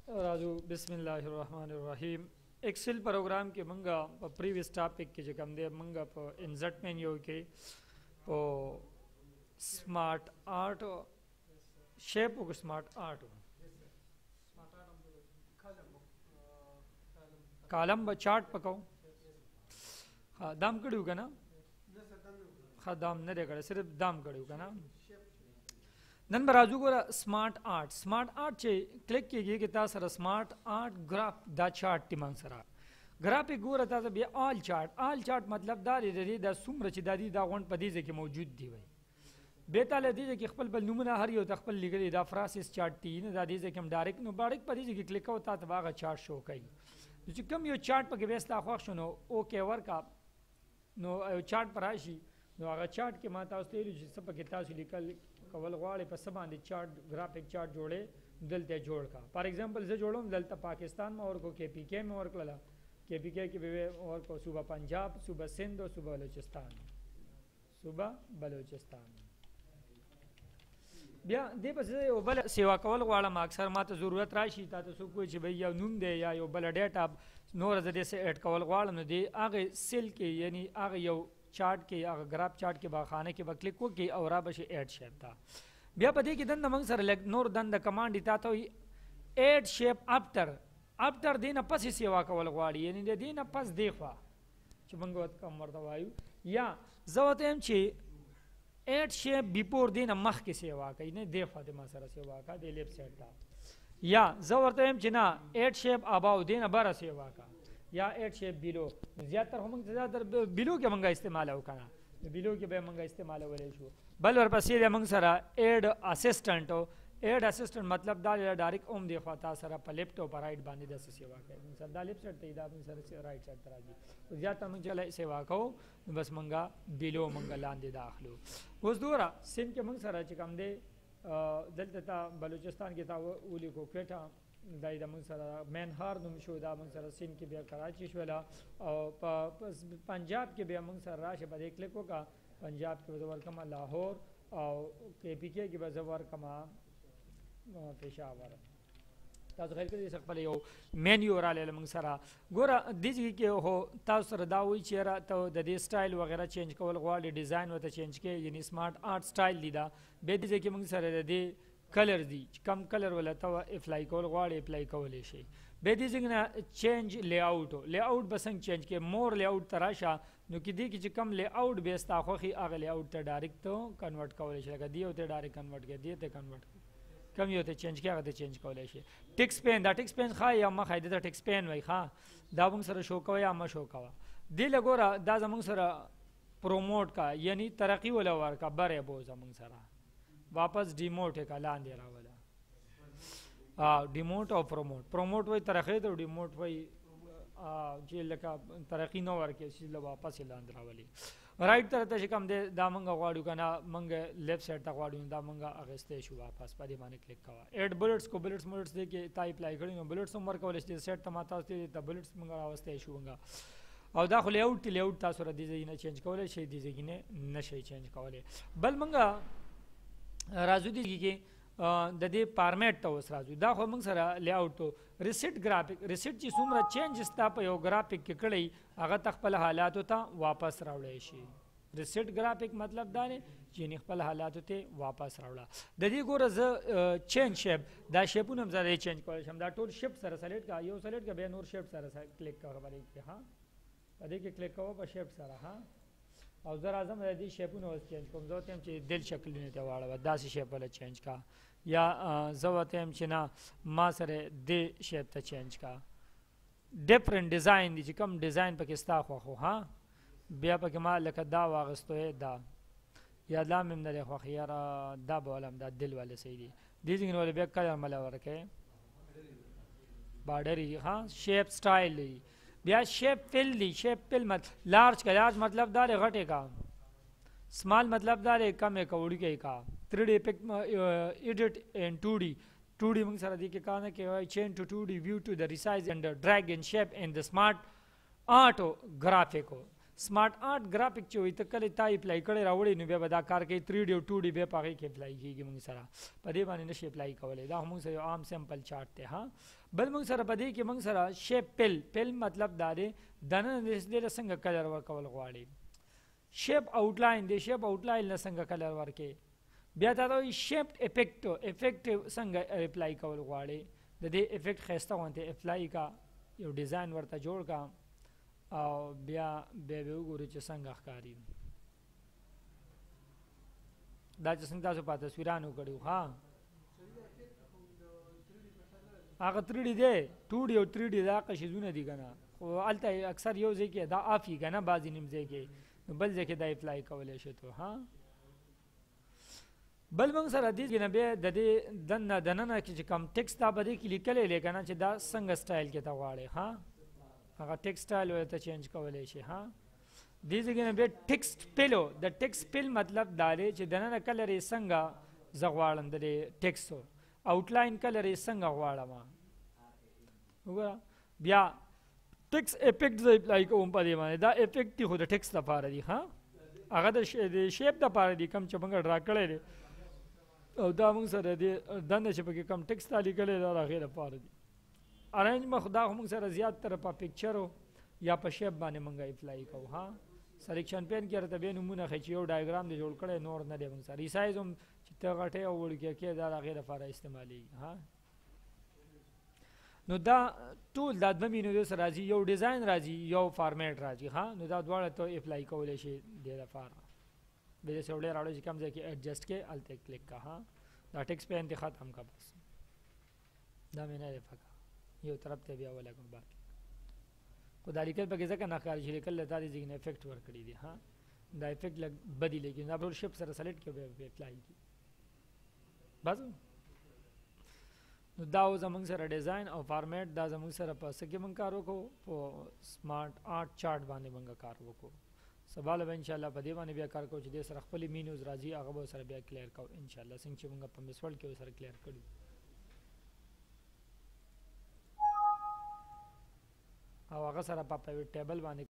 राजू बिस्मिल्लाहिर्रहमानिर्रहीम Excel programme के मंगा प्रीवियस टॉपिक के जगह दे मंगा इंसर्ट मेन्यू के स्मार्ट आर्ट शेप को स्मार्ट आर्ट कालम ब चार्ट पकाओ हाँ दाम कड़ू का ना हाँ दाम न देखा सिर्फ दाम कड़ू का ना नन बराजू को स्मार्ट आर्ट चे क्लिक कीजिए कि तासर स्मार्ट आर्ट ग्राफ दा चार्ट तिमंग सरा ग्राफिक गोरा तासा बे ऑल चार्ट मतलब दारी रे दा सुमर ची दादी दा वन पदीजे के मौजूद दी वही बेताले दीजे कि खपल बल नमूना हर यो तखपल लिगली दा फ्रासिस चार्ट तीन दा दीजे कि हम डायरेक्ट नो बारिक पदीजे कि क्लिक होता तबागा चार्ट शो कई जो कम यो चार्ट पर के बेस्ता ख्वाह नो ओके वर्क आप नो चार्ट पर आशी नो आगा चार्ट के माता उस तेरी सब के तासु लिकल कवल वाले पर सबान चार्ट ग्राफिक चार्ट जोड़े दलते जोड़ का फॉर एग्जांपल से जोड़ो दलता पाकिस्तान में और को केपीके में और कला केपीके के वे और को सुबह पंजाब सुबह सिंध और सुबह बलूचिस्तान बिया दे बस यो बल सेवा कवल वाला अक्सर मात जरूरत राशि था तो कोई ची भैया नूम दे या यो बल डेटा नोर जदे से ऐड कवल वाला न दे आगे सेल के यानी आगे यो चार्ट के ग्राफ चार्ट के बाखाने के क्लिक को के और बशे ऐड शेप था बिया पदी की दंद मंग सर लेग नोर दंद कमांड इता तो ऐड शेप आफ्टर दिन पस सेवा कवल वाड़ी यानी दे दिन पस देखवा चुमंगवत का मर्दवायु या जवतेम ची ऐड शेप बिफोर दिन मख की सेवा का इन्हें देखवा दे सर सेवा का दे लेफ्ट साइड था या जवतेम चिना ऐड शेप अबाउ दिन बारा सेवा का या एड शेप बिलो ज़्यादातर बिलो के मंगा इस्तेमाल हो करना बिलो के बे मंगा इस्तेमाल हो वाले शो बल और पसीद मंग सरा एड असिस्टेंट हो एड असिस्टेंट मतलब दाल डायरेक्ट ओम देखा था सरा पर लैपटॉप पर राइट बांधे दस सेवा के सर दा लेफ्ट साइड ते दा सर से राइट साइड तरह जी ज़्यादातर मंग चला सेवा को बस मंगा बिलो मंगा लांदे दाखलो उस दूरा सिंध के मंग सरा चिकम दे दलता बलूचिस्तान के ता उली को क्वेटा दाई मंग सरा मैन हार नुम शो दा मंग सरा सिंध के बिया कराची शोला और पंजाब के बिया मंग सरा राशे पर एक लिखो का पंजाब के बजवर कमा लाहौर और केपीके के बजवर कमा पेशावर ताज़ खैर कर सकते पले यो मेन्यू और आले मंग सरा गोरा दिजी के हो ताज़ सर दावई चेहरा तो दे स्टाइल वगैरह चेंज कवल क्वालिटी डिज़ाइन वत चेंज के यानी स्मार्ट आर्ट स्टाइल लीदा बेदिजे के मंग सर दे कलर दी कम कलर वाला तवा अप्लाई कॉल वाड़े अप्लाई कॉल शे बेदी जिंगना चेंज लेआउट बसंग चेंज के मोर लेआउट तराशा नो कि दी कि कम लेआउट बेस्ता खोखी आगे लेआउट ते डायरेक्ट तो कन्वर्ट कॉल शे लगा दियो ते डायरेक्ट कन्वर्ट के दिए ते कन्वर्ट कम योते चेंज किया ते चेंज कॉल शे टेक्स्ट पेन खा या मा खाई दे टेक्स्ट पेन वही खा दाबंग सर शो कवा या मा शो कवा दी लगोरा दा जमंग सर प्रोमोट का यानी तरक्की वाला वार का बरे बो जमंग सरा वापस डिमोट है काला अंधेरा वाला डिमोट और प्रोमोट वही तरक्की तो डिमोट वही जेल का तरक्की नो वर्क है सील वापस हिला अंधेरा वाली राइट तरह तक कम दे दामंगा वाड़ू का ना मंगे लेफ्ट साइड तक वाड़ू दामंगा अगस्ते शु वापस पादी माने क्लिक कवा ऐड बुलेट्स दे के ताई अप्लाई करेंगे बुलेट्स उमर का वाले सेट तमाता दे द बुलेट्स मंगा अवस्थे शु मंगा और दाखिल लेआउट तासुरा दीजे इन्हें चेंज कवले शे दीजे इन्हें नशे चेंज कवले बल मंगा राजू दी के दे फॉर्मेट तो राजू दा हो मंग सरा लेआउट तो रिसेट ग्राफिक रिसेट ची सुमरा चेंज स्ता पे यो ग्राफिक के कड़ई अगर तखपल हालात होता वापस रावड़े शी रिसेट ग्राफिक मतलब दाने चीनी खपल हालात होते वापस रावड़ा ददी को रज चेंज शेप दा शेप उन हम ज़्यादा चेंज कर हम दा टोल शेप सरा सेलेक्ट का यो सेलेक्ट का बेन और शेप सरा क्लिक का खबर है हाँ अदे के क्लिक करो पर शेप सरा हाँ और ज़रा आज़म यदि शेप उन चेंज को ज़ोते हम ची दिल शक्ल नहीं ते वाला दासी शेप वाला चेंज का या ज़ोते हम चिना माँ सरे दे शेप ता चेंज का डिफरेंट डिज़ाइन दी कम डिज़ाइन पर किस्ता खो हाँ बिया पर के माल लका दा वागस्तो है दा या ला में नरे खो यारा दा बोलम दा दिल वाले सही दी दीजिंग वाले बिया कलर मला वर्के बार्डरी हाँ शेप स्टाइल बिया शेप फिल मत लार्ज मतलब दारे घटे का स्मॉल मतलब दारे कम है का उड़ के का 3D पिक एडिट इन 2D मंग सारा दी के कहना के change to 2D view to the resize and drag in shape in the smart art graphic سمارټ آرټ ګرافیک چې وي ته کله تا اپلای کړی راوړی نو بیا به دا کار کوي 3D او 2D بیا په هغې کې اپلای کېږي موږ سره په دې باندې نشي اپلای کولی دا موږ سره یو عام سمپل چارټ دی ها بل موږ سره په دې کې موږ سره شیپ پل مطلب دا دی دننه دې څنګه کلر ورکول غواړي شیپ آؤټلاین دی شیپ آؤټلاین نه څنګه کلر ورکې بیا تا دا شیپ افیکټ څنګه اپلای کول غواړي د دې افیکټ ښایسته غوندې اپلای کا یو ډیزاین ورته جوړ کا او بیا به وګورو چې څنګه ښکاري دا چې څنګه تاسو په تصویرانو کړو ها هغه 3D دی 2D او 3D دا قشیزونه دي کنه خو الته اکثر یو ځای کې دا افی کنه بعضی نیم ځای کې بل ځای کې دا اپلای کولای شي ته ها بل موږ سره دې نه به د دې دننه کې کم ټیکس دا به کې لیکلې لیکنه چې دا څنګه سټایل کې تا غواړي ها هغه ټیکسټایل ورته چینج کولای شي ها دې ځای نه به ټیکسټ پلو د ټیکسټ پل مطلب دا دی چې دننه کلر یې څنګه زغواړم د ټیکسټو آؤټلاین کلر یې څنګه غواړم وګوره بیا ټیکس افیکټ زه اپلای کوم په دې باندې دا افیکټ خو د ټیکس لپاره دی ها هغه د شیپ لپاره دی کم چې موږ ډرا کړی دی او دا موږ سره دی دنه چې پکې کم ټیکس تا لیکلی دا د هغې لپاره دی ارینج مخ دا موږ سره زیات تر په پکچرو یا په شیپ باندې موږ اپلای کوو ها سلیکشن پین کې راته بیا نمونه ښیي چې یو ډایګرام دی جوړ کړی نور نه دی موږ سره ریسایز هم چې ته غټې او وړوکی کې دا د هغې لپاره استعمالیږي ها نو دا ټول دا دوه مینو سره راځي یو ډیزاین راځي یو فارمیټ راځي ها نو دا دواړه ته اپلای کولی شي دې لپاره به دې سوړې راوړو چې کوم ځای کې ایڈجسټ کې هلته کلیک کا ها دا ټیکس پین دې ختم کا بس دا مې نه دی پکه یو طرف ته بیا ولګم باقي خو دا لیکل پکې ځکه نه ښکاري چې لیکل دا دې ځای نه افیکټ ورکړي دي ها دا افیکټ لږ بدی لیکن دا ټول شیپ سره سلیکټ کې به اپلای کی بس نو دا زموږ سره ډیزاین او فارمیټ دا زموږ سره په څه کې موږ کار وکړو په سمارټ آرټ چارټ باندې موږ کار وکړو سبا له به انشاءالله په دې باندې بیا کار کوو چې دې سره خپلې مینوز راځي هغه به سره بیا کلیر کوو انشاءالله څنګه چې موږ په مسول کې سره کلیر کړو او هغه سره په ټیبل باندې